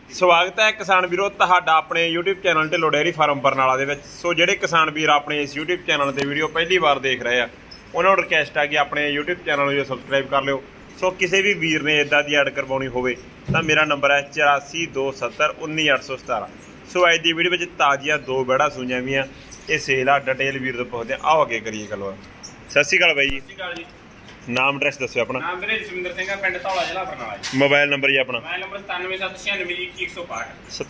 ਸਵਾਗਤ ਹੈ ਕਿਸਾਨ ਵੀਰੋ ਤੁਹਾਡਾ ਆਪਣੇ YouTube channel Dhillon dairy farm Barnala ਦੇ ਵਿੱਚ। ਸੋ ਜਿਹੜੇ ਕਿਸਾਨ ਵੀਰ ਆਪਣੇ ਇਸ YouTube ਚੈਨਲ ਤੇ ਵੀਡੀਓ ਪਹਿਲੀ ਵਾਰ ਦੇਖ ਰਹੇ ਆ ਉਹਨਾਂ ਨੂੰ ਰਿਕਵੈਸਟ ਆ ਕਿ ਆਪਣੇ YouTube ਚੈਨਲ ਨੂੰ ਸਬਸਕ੍ਰਾਈਬ ਕਰ ਲਿਓ। ਸੋ ਕਿਸੇ ਵੀ ਵੀਰ ਨੇ ਇਦਾਂ ਦੀ ਐਡ ਕਰਵਾਉਣੀ ਹੋਵੇ ਤਾਂ ਮੇਰਾ ਨੰਬਰ ਹੈ 8427191817। ਸੋ ਅੱਜ ਦੀ ਵੀਡੀਓ ਵਿੱਚ ਤਾਜ਼ੀਆਂ ਦੋ ਬੈੜਾ ਸੂਈਆਂ ਵੀਆਂ ਇਹ ਸੇਲ ਆ। ਡਿਟੇਲ ਵੀਰ ਤੋਂ ਪੁੱਛਦੇ ਆ, ਆਓ ਅੱਗੇ ਕਰੀਏ ਗੱਲਬਾਤ। ਸਤਿ ਸ਼੍ਰੀ ਅਕਾਲ ਬਾਈ ਜੀ। ਸਤਿ ਸ਼੍ਰੀ ਅਕਾਲ ਜੀ। ਨਾਮ ਐਡਰੈਸ ਦੱਸਿਓ ਆਪਣਾ। ਨਾਮ ਵੀਰੇ ਜਸਵਿੰਦਰ ਸਿੰਘ ਆ, ਪਿੰਡ ਧੌਲਾ, ਜ਼ਿਲ੍ਹਾ ਬਰਨਾਲਾ ਜੀ। ਮੋਬਾਈਲ ਨੰਬਰ ਜੀ ਆਪਣਾ। Mobile number 9776921161।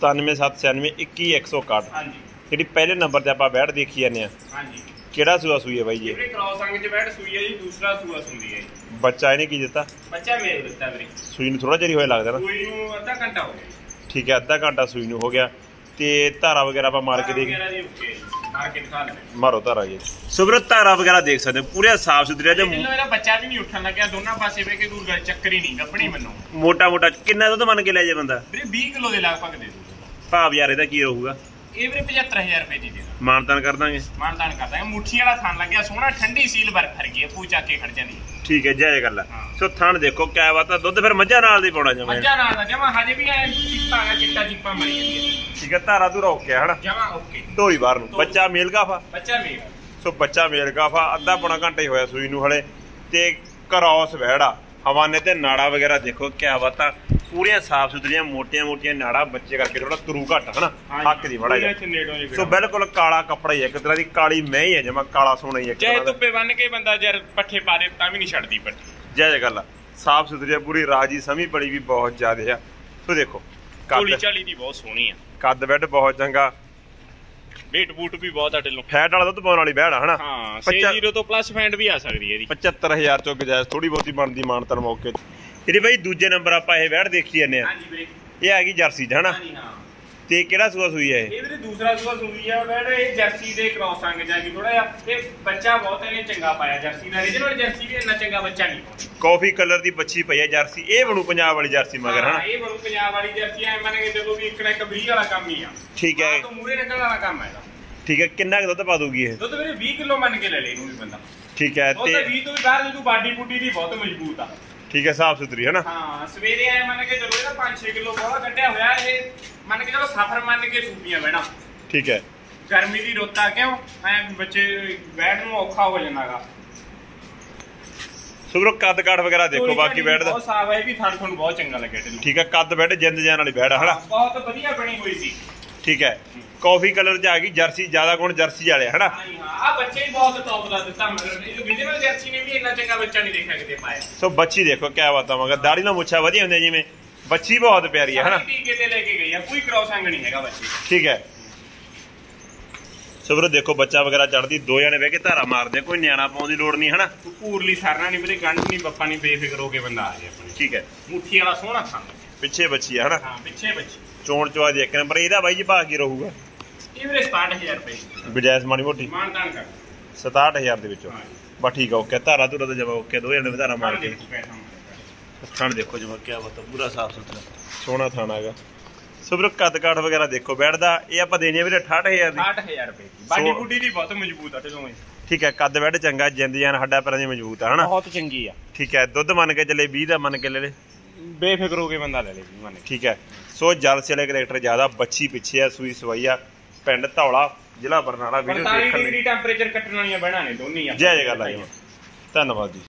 9776921161। ਹਾਂਜੀ। ਜਿਹੜੀ ਪਹਿਲੇ ਨੰਬਰ ਤੇ ਆਪਾਂ ਬੈਠ ਦੇਖੀ ਜਾਂਦੇ ਆ, ਹਾਂਜੀ। ਕਿਹੜਾ ਸੂਆ ਸੂਈ ਹੈ ਬਾਈ ਜੀ? ਵੀਰੇ ਕ੍ਰਾਸ ਅੰਗ ਚ ਬੈਠ ਸੂਈ ਹੈ ਜੀ, ਦੂਸਰਾ ਸੂਆ ਸੁੰਦੀ ਹੈ ਜੀ। ਬੱਚਾ ਇਹਨੇ ਕੀ ਦਿੱਤਾ? ਬੱਚਾ ਮੇਲ ਦਿੱਤਾ ਵੀਰੇ। ਸੂਈ ਨੂੰ ਥੋੜਾ ਜਿਹਾ ਹੋਇਆ ਲੱਗਦਾ ਨਾ? ਸੂਈ ਨੂੰ ਅੱਧਾ ਘੰਟਾ ਹੋ ਗਿਆ। ਠੀਕ ਹੈ, ਅੱਧਾ ਘੰਟਾ ਸੂਈ ਨੂੰ ਹੋ ਗਿਆ। ਤੇ ਧਾਰਾ ਵਗੈਰਾ ਆਪਾਂ ਮਾਰ ਕੇ ਦੇਖ ਮਾਰ ਕੇ ਦਿਖਾ ਲੈਣੇ। ਮਾਰੋ ਧਾਰਾ ਜੀ। ਸੋ ਵੀਰੋ ਧਾਰਾ ਵਗੈਰਾ ਦੇਖ ਸਕਦੇ ਹੋ, ਪੂਰੇ ਸਾਫ ਸੁਥਰੇ ਜੇ। ਇਹਦਾ ਬੱਚਾ ਵੀ ਨਹੀਂ ਉੱਠਣ ਲੱਗਿਆ, ਦੋਨਾਂ ਪਾਸੇ ਵੇ ਕੇ ਦੂਰ ਗੱਲ ਚੱਕਰ ਹੀ ਨਹੀਂ ਗੱਪਣੀ ਮੈਨੂੰ। ਮੋਟਾ ਮੋਟਾ ਕਿੰਨਾ ਦੁੱਧ ਮੰਨ ਕੇ ਲੈ ਜੇ ਬੰਦਾ? ਵੀਰੇ 20 ਕਿਲੋ ਦੇ ਲਗਭਗ ਦੇ ਦੂਗਾ। ਭਾਵ ਯਾਰ ਇਹਦਾ ਕੀ ਰਹੂਗਾ? ਇਹ ਵੀਰੇ 75000 ਰੁਪਏ ਦੀ ਦੇ ਦਾਂ। ਮਾਨਤਾਨ ਕਰ ਦਾਂਗੇ। ਮਾਨਤਾਨ ਕਰ ਦਾਂਗੇ। ਮੁੱਠੀ ਵਾਲਾ ਥਣ ਲੱਗਿਆ ਸੋਹਣਾ, ਠੰਡੀ ਸੀਲ ਬਰਫ ਫਰਗੀ ਹੈ, ਪੂ ਚੱਕ ਕੇ ਖੜ ਜਾਂਦੀ। ਠੀਕ ਹੈ, ਜੈ ਗੱਲ ਆ। ਸੋ ਥਣ ਦੇਖੋ ਕਿਆ ਬਾਤ ਆ। ਦੁੱਧ ਫਿਰ ਮੱਝਾਂ ਨਾਲ ਦੀ ਪਾਉਣਾ ਜਮਾ? ਮੱਝਾਂ ਨਾਲ ਦਾ ਜਮਾ, ਹਜੇ ਵੀ ਐ ਚਿੱਟਾ ਆ, ਚਿੱਟਾ ਚਿੱਪਾ ਮਰੀ ਜਾਂਦੀ ਹੈ। ਠੀਕ ਹੈ, ਧਾਰਾ ਧੂਰਾ ਓਕੇ ਹਨਾ? ਜਮਾ ਓਕੇ। ਧੋਰੀ ਬਾਹਰ ਨੂੰ। ਬੱਚਾ ਮੇਲ ਕਾਫਾ? ਬੱਚਾ ਮੇਲ। ਸੋ ਬੱਚਾ ਮੇਲ ਕਾਫਾ, ਅੱਧਾ ਪੌਣਾ ਘੰਟਾ ਹੀ ਹੋਇਆ ਸੂਈ ਨੂੰ ਹਲੇ। ਤੇ ਕ੍ਰਾਸ ਵਹਿੜਾ, ਹਵਾਨੇ ਤੇ ਨਾੜਾ ਵਗੈਰਾ ਦੇਖੋ ਕਿਆ ਬਾਤ ਆ। ਪੂਰੀਆਂ ਸਾਫ ਸੁਥਰੀਆਂ ਮੋਟੀਆਂ ਮੋਟੀਆਂ ਨਾੜਾ, ਬੱਚੇ ਕਰਕੇ ਥੋੜਾ ਤਰੂ ਘੱਟ ਹਨਾ, ਹੱਕ ਦੀ ਮੜਾ ਜਾ। ਸੋ ਬਿਲਕੁਲ ਕਾਲਾ ਕੱਪੜਾ ਹੀ ਹੈ, ਇੱਕ ਤਰ੍ਹਾਂ ਦੀ ਕਾਲੀ ਮੈਂ ਹੀ ਹੈ ਜਮਾ, ਕਾਲਾ ਸੋਨਾ ਹੀ ਹੈ। ਚਾਹੇ ਧੁੱਪੇ ਬੰਨ ਕੇ ਬੰਦਾ ਜਰ ਪੱਠੇ ਪਾ ਦੇ ਤਾਂ ਵੀ ਨਹੀਂ ਛੱਡਦੀ ਪੱਠੀ। ਜੈ ਗੱਲ ਆ। ਸਾਫ ਸੁਥਰੀ ਪੂਰੀ, ਰਾਜੀ ਸਮੀ ਬੜੀ ਵੀ ਬਹੁਤ ਜ਼ਿਆਦਾ ਆ। ਸੋ ਦੇਖੋ ਕੋਲੀ ਚਾਲੀ ਦੀ ਬਹੁਤ ਸੋਹਣੀ ਆ, ਕੱਦ ਬੈੱਡ ਬਹੁਤ ਚੰਗਾ, ਵੇਟ ਬੂਟ ਵੀ ਬਹੁਤ ਆ ਢਿੱਲੋਂ। ਫੈਟ ਵਾਲਾ ਦੁੱਧ ਪਾਉਣ ਵਾਲੀ ਬੈੜ ਆ ਹਨਾ? ਹਾਂ, 60 ਤੋਂ ਪਲੱਸ ਫੈਂਟ ਵੀ ਆ ਸਕਦੀ ਹੈ ਇਹਦੀ। 75000 ਚੋਂ ਗੁਜਾਇਸ਼ ਥੋੜੀ ਬਹੁਤੀ ਬਣਦੀ ਮਾਨਤਨ ਮੌਕੇ ਤੇ। ਇਹਦੀ ਬਾਈ ਦੂਜੇ ਨੰਬਰ ਆਪਾਂ ਇਹ ਬੈੜ ਦੇਖੀ ਜਾਂਦੇ ਆ। ਹਾਂਜੀ ਵੀਰੇ। ਇਹ ਹੈਗੀ ਜਰਸੀ ਚ ਹਨਾ? ਹਾਂਜੀ ਹਾਂ। ਤੇ ਕਿਹੜਾ ਸੂਆ ਸੂਈ ਹੈ ਇਹ? ਇਹ ਵੀਰੇ ਦੂਸਰਾ ਸੂਆ ਸੂਈ ਆ ਬੈੜ। ਇਹ ਜਰਸੀ ਦੇ ਕ੍ਰਾਸ ਅੰਗ ਜਾਗੀ ਥੋੜਾ ਜਿਹਾ, ਤੇ ਬੱਚਾ ਬਹੁਤ ਇਹਨੇ ਚੰਗਾ ਪਾਇਆ ਜਰਸੀ ਦਾ। ਰੀਜਨਲ ਜਰਸੀ ਵੀ ਇੰਨਾ ਚੰਗਾ ਬੱਚਾ ਨਹੀਂ ਪਾਉਂਦੀ। ਕਾਫੀ ਕਲਰ ਦੀ ਬੱਚੀ ਪਈ ਹੈ ਜਰਸੀ। ਇਹ ਬਣੂ ਪੰਜਾਬ ਵਾਲੀ ਜਰਸੀ ਮਗਰ ਹਨਾ? ਇਹ ਬਣੂ ਪੰਜਾਬ ਵਾਲੀ ਜਰਸੀ। ਐ ਮੰਨ ਕੇ ਜਦੋਂ ਵੀ ਇੱਕ ਬਰੀਕ ਵਾਲਾ ਕੰਮ ਹੀ ਆ। ਠੀਕ ਹੈ, ਤੋਂ ਮੂਰੇ ਨਿਕਲਣ ਵਾਲਾ ਕੰਮ ਹੈ ਇਹਦਾ। ਠੀਕ ਹੈ। ਕਿੰਨਾ ਕੁ ਦੁੱਧ ਪਾ ਦੂਗੀ ਇਹ? ਦੁੱਧ ਵੀਰੇ 20 ਕਿਲੋ ਮੰਨ ਕੇ ਲੈ ਲੈ ਇਹਨੂੰ ਵੀ ਬੰਦਾ। ਠੀਕ ਹੈ। ਤੇ 20 ਤੋਂ ਵੀ ਬਾਹਰ ਜਦੋਂ ਬਾਡੀ ਬੁੱਡੀ ਦੀ ਬਹੁਤ ਮਜ਼ਬੂਤ ਆ। ਠੀਕ ਹੈ, ਸਾਫ ਸੁਥਰੀ ਹੈ ਨਾ? ਹਾਂ, ਸਵੇਰੇ ਆਏ ਮੰਨ ਕੇ ਚਲੋ ਇਹਦਾ 5-6 ਕਿਲੋ ਬਹੁਤ ਕੱਢਿਆ ਹੋਇਆ। ਇਹ ਮੰਨ ਕੇ ਚਲੋ ਸਫਰ ਮੰਨ ਕੇ ਸੂਪੀਆਂ ਬਹਿਣਾ। ਠੀਕ ਹੈ। ਗਰਮੀ ਦੀ ਰੁੱਤ ਆ, ਕਿਉਂ ਐ ਬੱਚੇ ਬੈਠ ਨੂੰ ਔਖਾ ਹੋ ਜਾਂਦਾਗਾ। ਸੁਬਰੋ ਕੱਦ ਕਾਠ ਵਗੈਰਾ ਦੇਖੋ ਬਾਕੀ ਬੈਠ ਦਾ ਬਹੁਤ ਸਾਫ ਹੈ ਵੀ, ਤੁਹਾਨੂੰ ਬਹੁਤ ਚੰਗਾ ਲੱਗਿਆ ਤੈਨੂੰ। ਠੀਕ ਹੈ, ਕੱਦ ਬੈਠ ਜਿੰਦ ਜਾਨ ਵਾਲੀ ਬੈਠ ਹਨਾ? ਬਹੁਤ ਵਧੀਆ ਬਣੀ ਹੋਈ ਸੀ। ਠੀਕ ਹੈ, ਕਾਫੀ ਕਲਰ ਚ ਆ ਗਈ ਜਰਸੀ, ਜ਼ਿਆਦਾ ਗੁਣ ਜਰਸੀ ਵਾਲੇ ਹਨਾ? ਹਾਂ, ਆ ਬੱਚੇ ਵੀ ਬਹੁਤ ਟੌਪ ਦਾ ਦਿੱਤਾ ਮਗਰ। ਇਹ ਵਿਜਨਲ ਜਰਸੀ ਨੇ ਵੀ ਇੰਨਾ ਚੰਗਾ ਬੱਚਾ ਨਹੀਂ ਦੇਖਿਆ ਕਿਤੇ ਪਾਇਆ। ਸੋ ਬੱਚੀ ਦੇਖੋ ਕਿਆ ਬਾਤ ਆ, ਮਗਰ ਦਾੜੀ ਨਾਲ ਮੁੱਛਾਂ ਵਧੀਆ ਹੁੰਦੀਆਂ ਜਿਵੇਂ। ਬੱਚੀ ਬਹੁਤ ਪਿਆਰੀ ਹੈ ਹਨਾ? ਟੀਕੇ ਤੇ ਲੈ ਕੇ ਗਈ ਆ, ਕੋਈ ਕ੍ਰਾਸ ਅੰਗ ਨਹੀਂ ਹੈਗਾ ਬੱਚੀ। ਠੀਕ ਹੈ। ਸੋ ਵੀਰੋ ਦੇਖੋ ਬੱਚਾ ਵਗੈਰਾ ਚੜਦੀ, ਦੋ ਜਣੇ ਬਹਿ ਕੇ ਧਾਰਾ ਮਾਰਦੇ, ਕੋਈ ਨਿਆਣਾ ਪਾਉਣ ਦੀ ਲੋੜ ਨਹੀਂ ਹਨਾ? ਪੂਰਲੀ ਸਰਨਾ ਨਹੀਂ ਵੀਰੇ, ਗੰਢ ਨਹੀਂ ਬੱਪਾ ਨਹੀਂ, ਬੇਫਿਕਰ ਹੋ ਕੇ ਬੰਦਾ ਆ ਜਾਏ ਆਪਣੀ। ਠੀਕ ਹੈ। ਮੁੱਠੀ ਵਾਲਾ ਸੋਹਣਾ ਥਾਂ, ਪਿੱਛੇ ਬੱਚੀ ਹੈ ਹਨਾ? ਹਾਂ, ਪਿੱਛੇ ਬੱਚੀ। ਚੋਣ ਚਵਾ ਦੀ ਇੱਕ ਨੰਬਰ। ਇਹਦਾ ਬਾਈ ਜੀ ਭਾਅ ਕੀ ਰਹੂਗਾ? ਇਹ ਵੀਰੇ 67000 ਰੁਪਏ ਗੁਜਾਇਸ਼ ਮਾੜੀ ਮੋਟੀ? ਮਾਨਤਾਨ ਕਰ 67000 ਦੇ ਵਿੱਚੋਂ ਬਸ ਠੀਕ ਆ। ਓਕੇ, ਧਾਰਾ ਧੁਰਾ ਤਾਂ ਜਮਾ ਓਕੇ, ਦੋ ਜਣੇ ਧਾਰਾ ਮਾਰ ਕੇ। ਥਣ ਦੇਖੋ ਜਮਾ ਕਿਆ ਬਾਤ, ਪੂਰਾ ਸਾਫ ਸੁਥਰਾ ਸੋਹਣਾ ਥਣ ਹੈਗਾ। ਸੋ ਵੀਰੋ ਕੱਦ ਕਾਠ ਵਗੈਰਾ ਦੇਖੋ ਬੈਠਦਾ। ਇਹ ਆਪਾਂ ਦੇਣੀ ਆ ਵੀਰੇ 68000 ਦੀ। 68000 ਰੁਪਏ ਦੀ ਬਾਡੀ ਬੁੱਡੀ ਦੀ ਬਹੁਤ ਮਜ਼ਬੂਤ ਆ ਢਿੱਲੋਂ। ਠੀਕ ਹੈ, ਕੱਦ ਬੈਠ ਚੰਗਾ, ਜਿੰਦ ਜਾਨ ਹੱਡਾਂ ਪੈਰਾਂ ਦੀ ਮਜ਼ਬੂਤ ਆ ਹਨਾ? ਬਹੁਤ ਚੰਗੀ ਆ। ਠੀਕ ਹੈ, ਦੁੱਧ ਮੰਨ ਕੇ ਚੱਲੇ 20 ਦਾ ਮੰਨ ਕੇ ਲੈ ਲੈ, ਬੇਫਿਕਰ ਹੋ ਕੇ ਬੰਦਾ ਲੈ ਲੇ ਮੰਨ ਕੇ। ਠੀਕ ਹੈ। ਸੋ ਜਲਸੇ ਵਾਲੇ ਕਰੈਕਟਰ ਜ਼ਿਆਦਾ, ਬੱਚੀ ਪਿੱਛੇ ਆ, ਸੂਈ ਸਵਾਈ ਆ, ਪਿੰਡ ਧੌਲਾ, ਜ਼ਿਲ੍ਹਾ ਬਰਨਾਲਾ। ਵੀਡੀਓ 45 ਡਿਗਰੀ ਟੈਂਪਰੇਚਰ ਕੱਟਣ ਵਾਲੀਆਂ ਬਹਿਣਾ ਨੇ ਦੋਨੀ ਆ। ਜੈ ਜੈ ਗੱਲ ਆ ਜੀ। ਧੰਨਵਾਦ ਜੀ।